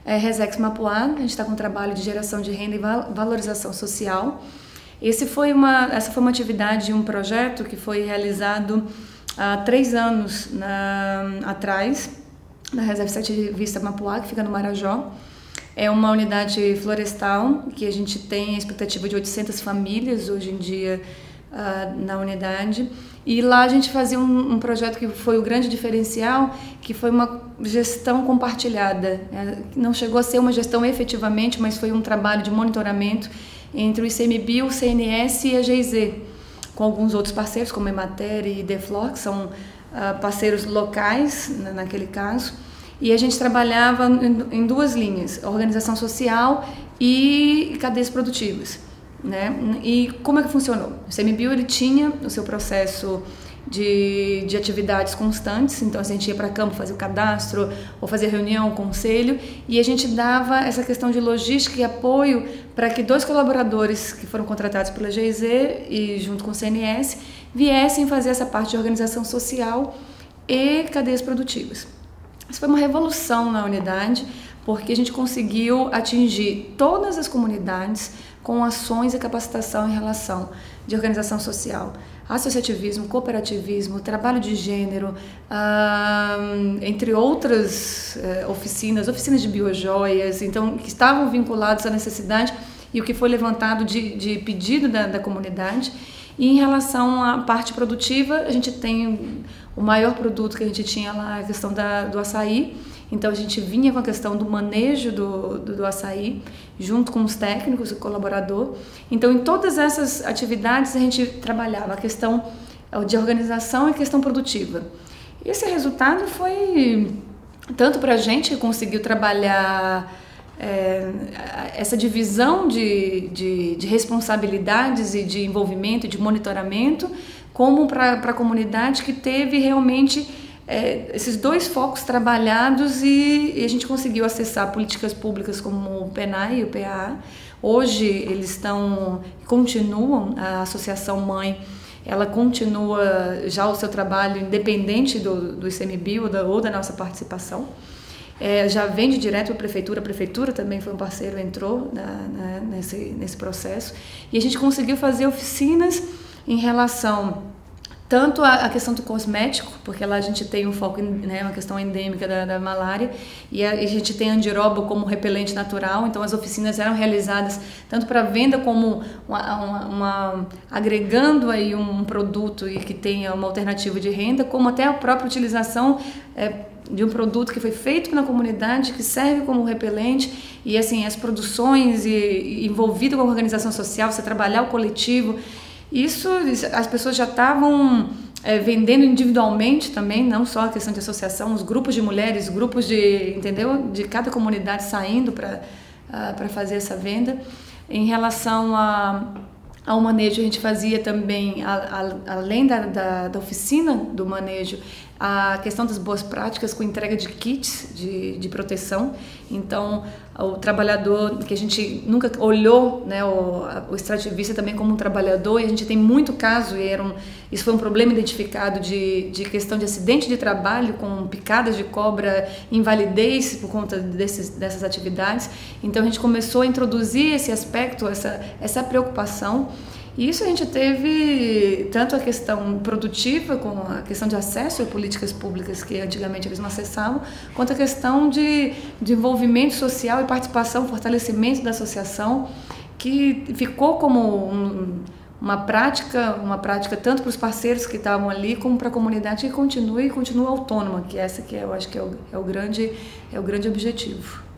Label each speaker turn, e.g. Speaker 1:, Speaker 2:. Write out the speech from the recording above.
Speaker 1: Resex Mapuá. A gente está com um trabalho de geração de renda e valorização social. Essa foi uma atividade, um projeto que foi realizado há 3 anos atrás, na Reserva Extrativista Mapuá, que fica no Marajó. É uma unidade florestal que a gente tem a expectativa de 800 famílias hoje em dia na unidade. E lá a gente fazia um projeto que foi o grande diferencial, que foi uma gestão compartilhada. Não chegou a ser uma gestão efetivamente, mas foi um trabalho de monitoramento entre o ICMBio, o CNS e a GIZ, com alguns outros parceiros, como a Emater e Deflor, que são parceiros locais, naquele caso. E a gente trabalhava em 2 linhas, organização social e cadeias produtivas, né? E como é que funcionou? O ICMBio, ele tinha o seu processo de atividades constantes, então a gente ia para campo fazer o cadastro ou fazer reunião, conselho, e a gente dava essa questão de logística e apoio para que 2 colaboradores que foram contratados pela GIZ e junto com o CNS viessem fazer essa parte de organização social e cadeias produtivas. Isso foi uma revolução na unidade, porque a gente conseguiu atingir todas as comunidades com ações e capacitação em relação de organização social, associativismo, cooperativismo, trabalho de gênero, entre outras oficinas de biojoias, então, que estavam vinculados à necessidade e o que foi levantado de pedido da comunidade. E em relação à parte produtiva, a gente tem o maior produto que a gente tinha lá, a questão do açaí. Então a gente vinha com a questão do manejo do açaí, junto com os técnicos, o colaborador. Então em todas essas atividades a gente trabalhava a questão de organização e a questão produtiva. Esse resultado foi tanto para a gente que conseguiu trabalhar essa divisão de responsabilidades e de envolvimento e de monitoramento, como para a comunidade que teve realmente esses 2 focos trabalhados e a gente conseguiu acessar políticas públicas como o PENAI e o PAA. Hoje eles continuam, a Associação Mãe, ela continua já o seu trabalho independente do ICMBio ou da nossa participação. Já vende direto para a prefeitura também foi um parceiro, entrou nesse processo, e a gente conseguiu fazer oficinas em relação tanto à questão do cosmético, porque lá a gente tem um foco, né, uma questão endêmica da malária, e a gente tem andiroba como repelente natural, então as oficinas eram realizadas tanto para venda como agregando aí um produto e que tenha uma alternativa de renda, como até a própria utilização de um produto que foi feito na comunidade, que serve como repelente, e assim, as produções e envolvido com a organização social, você trabalhar o coletivo, isso as pessoas já estavam vendendo individualmente também, não só a questão de associação, os grupos de mulheres, grupos entendeu? De cada comunidade saindo para fazer essa venda. Em relação ao manejo, a gente fazia também, além da oficina do manejo, a questão das boas práticas com entrega de kits de proteção. Então, o trabalhador, que a gente nunca olhou, né, o extrativista também como um trabalhador, e a gente tem muito caso, isso foi um problema identificado de questão de acidente de trabalho com picadas de cobra, invalidez por conta dessas atividades. Então, a gente começou a introduzir esse aspecto, essa preocupação. E isso a gente teve tanto a questão produtiva, com a questão de acesso a políticas públicas que antigamente eles não acessavam, quanto a questão de envolvimento social e participação, fortalecimento da associação, que ficou como uma prática tanto para os parceiros que estavam ali, como para a comunidade que continua autônoma, que essa que eu acho que é o grande objetivo.